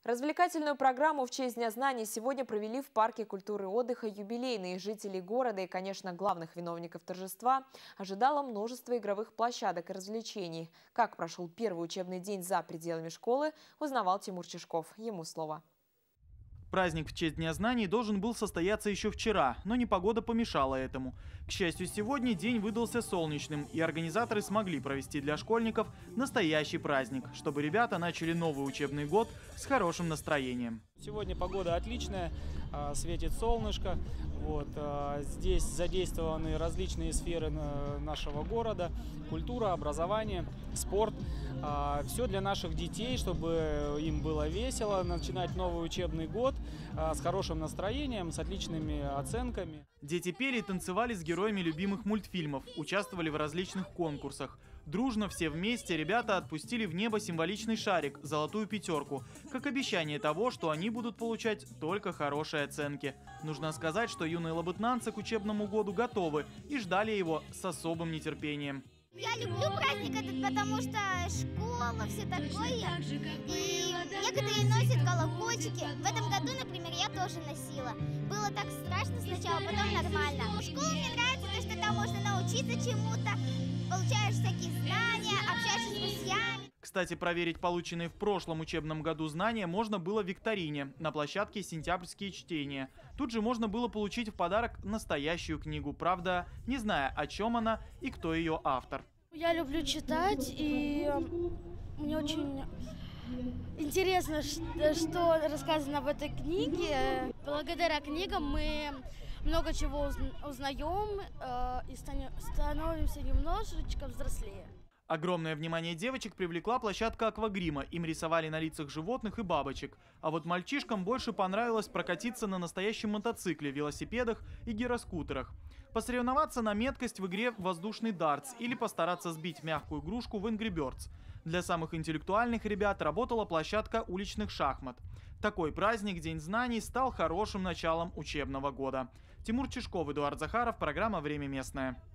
Развлекательную программу в честь Дня знаний сегодня провели в парке культуры и отдыха «Юбилейные». Жителей города и, конечно, главных виновников торжества ожидало множество игровых площадок и развлечений. Как прошел первый учебный день за пределами школы, узнавал Тимур Чешков. Ему слово. Праздник в честь Дня знаний должен был состояться еще вчера, но непогода помешала этому. К счастью, сегодня день выдался солнечным, и организаторы смогли провести для школьников настоящий праздник, чтобы ребята начали новый учебный год с хорошим настроением. Сегодня погода отличная, светит солнышко. Здесь задействованы различные сферы нашего города: культура, образование, спорт. Все для наших детей, чтобы им было весело, начинать новый учебный год с хорошим настроением, с отличными оценками. Дети пели и танцевали с героями любимых мультфильмов, участвовали в различных конкурсах. Дружно все вместе ребята отпустили в небо символичный шарик, золотую пятерку, как обещание того, что они будут получать только хорошие оценки. Нужно сказать, что юные лабытнанцы к учебному году готовы и ждали его с особым нетерпением. Я люблю праздник этот, потому что школа, все такое, и некоторые носят колокольчики. В этом году, например, я тоже носила. Было так страшно сначала, потом нормально. Школа мне нравится, то, что там можно научиться чему-то, получаешь всякие знания, общаешься с друзьями. Кстати, проверить полученные в прошлом учебном году знания можно было в викторине на площадке «Сентябрьские чтения». Тут же можно было получить в подарок настоящую книгу, правда, не зная, о чем она и кто ее автор. Я люблю читать, и мне очень интересно, что рассказано в этой книге. Благодаря книгам мы много чего узнаем и становимся немножечко взрослее. Огромное внимание девочек привлекла площадка аквагрима. Им рисовали на лицах животных и бабочек. А вот мальчишкам больше понравилось прокатиться на настоящем мотоцикле, велосипедах и гироскутерах. Посоревноваться на меткость в игре «Воздушный дартс» или постараться сбить мягкую игрушку в Angry Birds. Для самых интеллектуальных ребят работала площадка уличных шахмат. Такой праздник, День знаний, стал хорошим началом учебного года. Тимур Чешков, Эдуард Захаров, программа «Время местное».